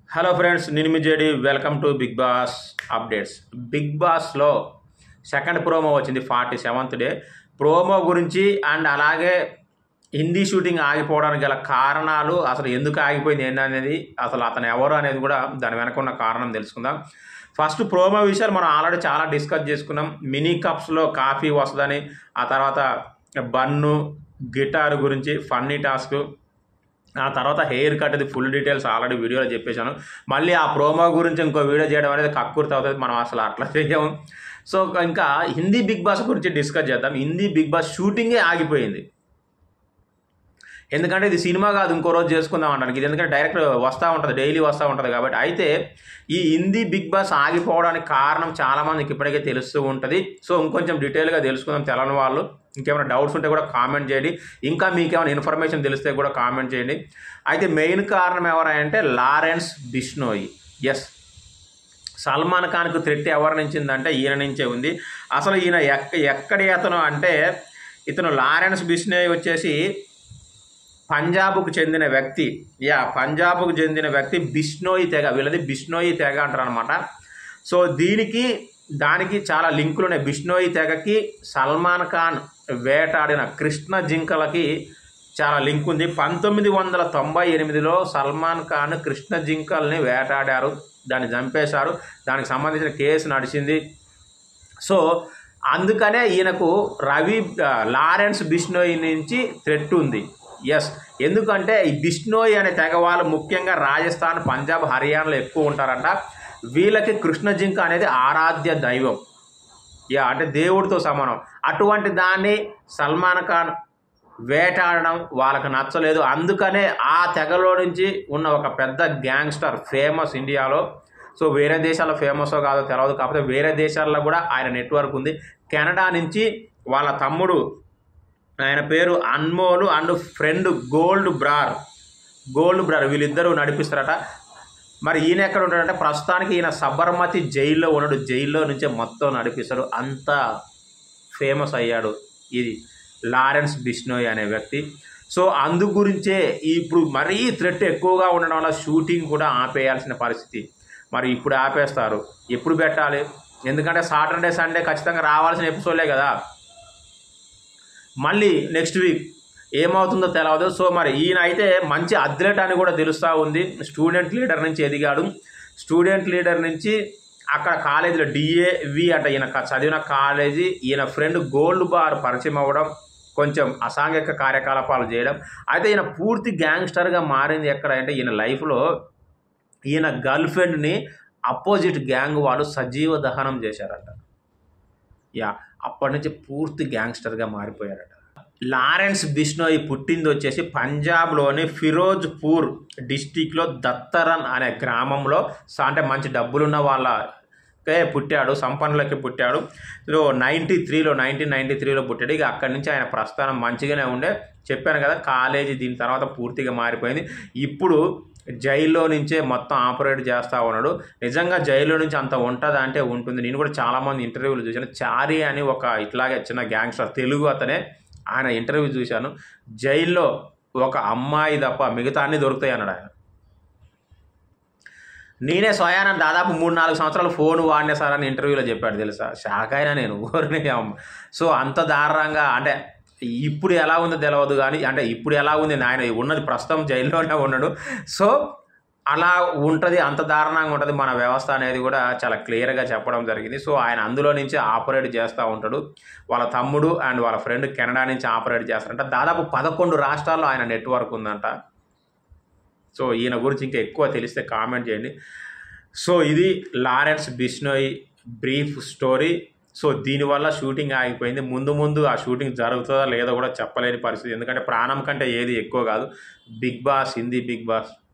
Hello friends, నేను మీ JD. Welcome to big boss updates. Big బాస్లో సెకండ్ ప్రోమో వచ్చింది, 47th డే ప్రోమో గురించి. అండ్ అలాగే హిందీ షూటింగ్ ఆగిపోవడానికి గల కారణాలు, అసలు ఎందుకు ఆగిపోయింది ఏంటనేది, అసలు అతను ఎవరు అనేది కూడా దాని వెనక ఉన్న కారణం తెలుసుకుందాం. ఫస్ట్ ప్రోమో విషయాలు మనం ఆల్రెడీ చాలా డిస్కస్ చేసుకున్నాం. మినీ కప్స్లో కాఫీ వస్తుందని, ఆ తర్వాత బన్ను, గిటార్ గురించి, ఫన్నీ టాస్క్, ఆ తర్వాత హెయిర్ కట్, అది ఫుల్ డీటెయిల్స్ ఆల్రెడీ వీడియోలో చెప్పేశాను. మళ్ళీ ఆ ప్రోమో గురించి ఇంకో వీడియో చేయడం అనేది కక్కుర్తి అవుతుంది, మనం అసలు అట్లా చేయము. సో ఇంకా హిందీ బిగ్ బాస్ గురించి డిస్కస్ చేద్దాం. హిందీ బిగ్ బాస్ షూటింగే ఆగిపోయింది. ఎందుకంటే ఇది సినిమా కాదు, ఇంకో రోజు చేసుకుందాం అంటానికి. ఇది ఎందుకంటే డైరెక్ట్ వస్తూ ఉంటుంది, డైలీ వస్తూ ఉంటుంది కాబట్టి. అయితే ఈ హిందీ బిగ్ బాస్ ఆగిపోవడానికి కారణం చాలామందికి ఇప్పటికే తెలుస్తూ ఉంటుంది. సో ఇంకొంచెం డీటెయిల్గా తెలుసుకుందాం. తెలని వాళ్ళు ఇంకేమైనా డౌట్స్ ఉంటే కూడా కామెంట్ చేయండి. ఇంకా మీకు ఏమైనా ఇన్ఫర్మేషన్ తెలిస్తే కూడా కామెంట్ చేయండి. అయితే మెయిన్ కారణం ఎవరంటే లారెన్స్ బిష్నోయి. ఎస్, సల్మాన్ ఖాన్కు థ్రెట్ ఎవరి నుంచి ఉందంటే ఈయన నుంచే ఉంది. అసలు ఈయన ఎక్కడి అతను అంటే, ఇతను లారెన్స్ బిష్నోయి వచ్చేసి పంజాబ్కు చెందిన వ్యక్తి. పంజాబ్కు చెందిన వ్యక్తి. బిష్నోయి తెగ, వీళ్ళది బిష్నోయి తెగ అంటారు అనమాట. సో దానికి చాలా లింకులు ఉన్నాయి. బిష్నోయి తెగకి సల్మాన్ ఖాన్ వేటాడిన కృష్ణ జింకలకి చాలా లింక్ ఉంది. 1998లో సల్మాన్ ఖాన్ కృష్ణ జింకల్ని వేటాడారు, దాన్ని చంపేశారు. దానికి సంబంధించిన కేసు నడిచింది. సో అందుకనే ఈయనకు లారెన్స్ బిష్నోయి నుంచి థ్రెట్ ఉంది. ఎస్, ఎందుకంటే ఈ బిష్నోయి అనే తెగ వాళ్ళు ముఖ్యంగా రాజస్థాన్, పంజాబ్, హర్యానాలో ఎక్కువ ఉంటారంట. వీళ్ళకి కృష్ణ జింక అనేది ఆరాధ్య దైవం, అంటే దేవుడితో సమానం. అటువంటి దాన్ని సల్మాన్ ఖాన్ వేటాడడం వాళ్ళకి నచ్చలేదు. అందుకనే ఆ తెగలో నుంచి ఉన్న ఒక పెద్ద గ్యాంగ్స్టర్, ఫేమస్ ఇండియాలో. సో వేరే దేశాల్లో ఫేమసో కాదో తెలియదు, కాకపోతే వేరే దేశాల్లో కూడా ఆయన నెట్వర్క్ ఉంది. కెనడా నుంచి వాళ్ళ తమ్ముడు, ఆయన పేరు అన్మోలు, అండ్ ఫ్రెండ్ గోల్డ్ బ్రార్, వీళ్ళిద్దరూ నడిపిస్తారట. మరి ఈయన ఎక్కడ ఉంటాడంటే, ప్రస్తుతానికి ఈయన సబర్మతి జైల్లో ఉన్నాడు. జైల్లో నుంచే మొత్తం నడిపిస్తాడు. అంత ఫేమస్ అయ్యాడు ఇది లారెన్స్ బిష్నోయి అనే వ్యక్తి. సో అందు గురించే ఇప్పుడు మరీ థ్రెట్ ఎక్కువగా ఉండడం వల్ల షూటింగ్ కూడా ఆపేయాల్సిన పరిస్థితి. మరి ఇప్పుడు ఆపేస్తారు, ఎప్పుడు పెట్టాలి? ఎందుకంటే సాటర్డే, సండే ఖచ్చితంగా రావాల్సిన ఎపిసోడ్లే కదా. మళ్ళీ నెక్స్ట్ వీక్ ఏమవుతుందో తెలియదు. సో మరి ఈయన అయితే మంచి అథ్లెట్ అని కూడా తెలుస్తూ ఉంది. స్టూడెంట్ లీడర్ నుంచి ఎదిగాడు. స్టూడెంట్ లీడర్ నుంచి అక్కడ కాలేజీలో DAV అంటే ఈయన చదివిన కాలేజీ, ఈయన ఫ్రెండ్ గోల్డ్ బార్ పరిచయం అవ్వడం, కొంచెం అసాంఘిక కార్యకలాపాలు చేయడం. అయితే ఈయన పూర్తి గ్యాంగ్స్టర్గా మారింది ఎక్కడ అంటే, ఈయన లైఫ్లో ఈయన గర్ల్ ఫ్రెండ్ని అపోజిట్ గ్యాంగ్ వాళ్ళు సజీవ దహనం చేశారట. అప్పటి నుంచి పూర్తి గ్యాంగ్స్టర్గా మారిపోయారట. లారెన్స్ బిష్నోయి పుట్టింది వచ్చేసి పంజాబ్లోని ఫిరోజ్పూర్ డిస్టిక్లో దత్తరన్ అనే గ్రామంలో. అంటే మంచి డబ్బులున్న వాళ్ళకే పుట్టాడు, సంపన్నులకి పుట్టాడు. 1993లో పుట్టాడు. ఇక అక్కడి నుంచి ఆయన ప్రస్థానం మంచిగానే ఉండే. చెప్పాను కదా, కాలేజీ దీని తర్వాత పూర్తిగా మారిపోయింది. ఇప్పుడు జైల్లో నుంచే మొత్తం ఆపరేట్ చేస్తూ ఉన్నాడు. నిజంగా జైల్లో నుంచి అంత ఉంటుందా అంటే ఉంటుంది. నేను కూడా చాలామంది ఇంటర్వ్యూలు చూశాను. చారి అని ఒక ఇట్లాగే చిన్న గ్యాంగ్స్టర్, తెలుగు అతనే, ఆయన ఇంటర్వ్యూ చూశాను. జైల్లో ఒక అమ్మాయి తప్ప మిగతా అన్నీ దొరుకుతాయి అన్నాడు ఆయన. నేనే స్వయాన దాదాపు 3-4 సంవత్సరాలు ఫోన్ వాడినా సార్ అని ఇంటర్వ్యూలో చెప్పాడు. తెలుసా, షాక్ అయినా నేను. సో అంత దారుణంగా, అంటే ఇప్పుడు ఎలా ఉందో తెలియదు కానీ, అంటే ఇప్పుడు ఎలా ఉంది, ఆయన ఉన్నది ప్రస్తుతం జైల్లోనే ఉన్నాడు. సో అలా ఉంటుంది, అంత దారుణంగా ఉంటుంది మన వ్యవస్థ అనేది కూడా చాలా క్లియర్గా చెప్పడం జరిగింది. సో ఆయన అందులో నుంచి ఆపరేట్ చేస్తూ ఉంటాడు. వాళ్ళ తమ్ముడు అండ్ వాళ్ళ ఫ్రెండ్ కెనడా నుంచి ఆపరేట్ చేస్తారంట. దాదాపు 11 రాష్ట్రాల్లో ఆయన నెట్వర్క్ ఉందంట. సో ఈయన గురించి ఇంకా ఎక్కువ తెలిస్తే కామెంట్ చేయండి. సో ఇది Lawrence Bishnoi brief story. So దీనివల్ల షూటింగ్ ఆగిపోయింది. ముందు ఆ షూటింగ్ జరుగుతుందా లేదో కూడా చెప్పలేని పరిస్థితి. ఎందుకంటే ప్రాణం కంటే ఏది ఎక్కువ కాదు. Big boss, Hindi big boss